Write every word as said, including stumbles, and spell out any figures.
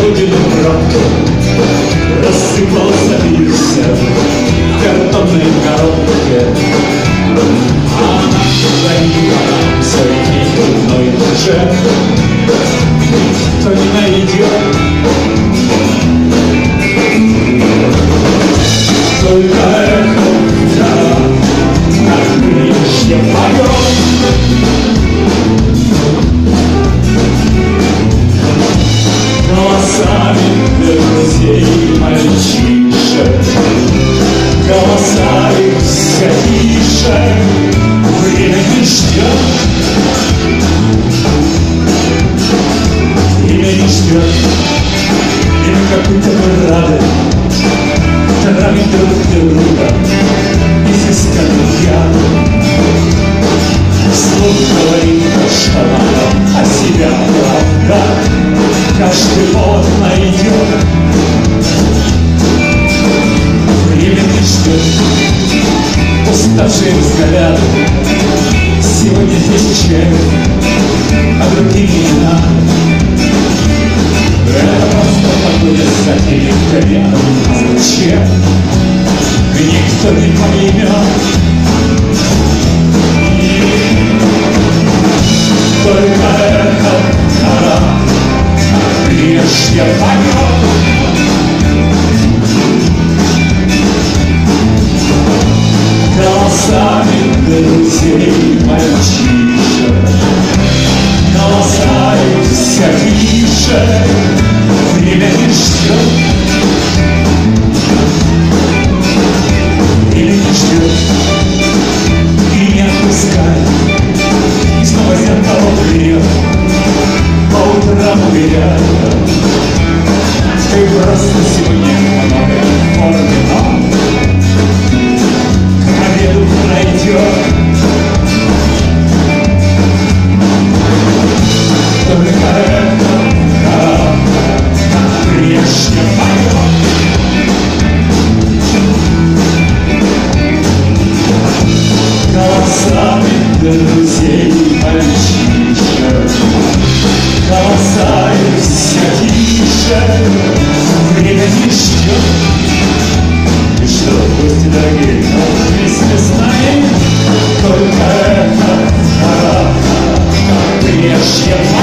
полуденную правду рассыпался пирсе в картонной коробке, а наша звонила нам своей дневной душе. Никто не найдет, только эхо гора на крыше поет. Голосами друзей мальчишек, голоса их все тише, время не ждет, время не ждет, и мы как будто бы рады травить друг друга изысканным ядом. Вслух говорит шамана о себя правда, каждый повод найдет. Время не ждет, уставшие взгляды. Сегодня здесь человек, а другие имена. Это просто погода за рядом. А зачем? Никто не поймет. Только это гора прежде поет. Голосами друзей мальчишек, голоса их все тише, время не ждет, время не ждет и не отпускает. И снова зеркало вперед, по утрам уверяя, ты просто сегодня много форме, но к обеду пройдет. Только это гора прежде поет. Голосами друзей мальчишек, голоса их все тише, время не ждет. И что, гости дорогие, вместе с нами, только это гора прежде